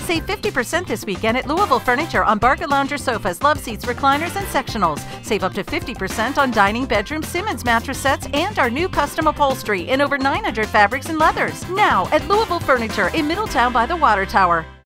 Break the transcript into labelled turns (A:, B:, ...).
A: Save 50% this weekend at Louisville Furniture on Barca Lounger sofas, love seats, recliners, and sectionals. Save up to 50% on dining, bedroom, Simmons mattress sets, and our new custom upholstery in over 900 fabrics and leathers. Now at Louisville Furniture in Middletown by the Water Tower.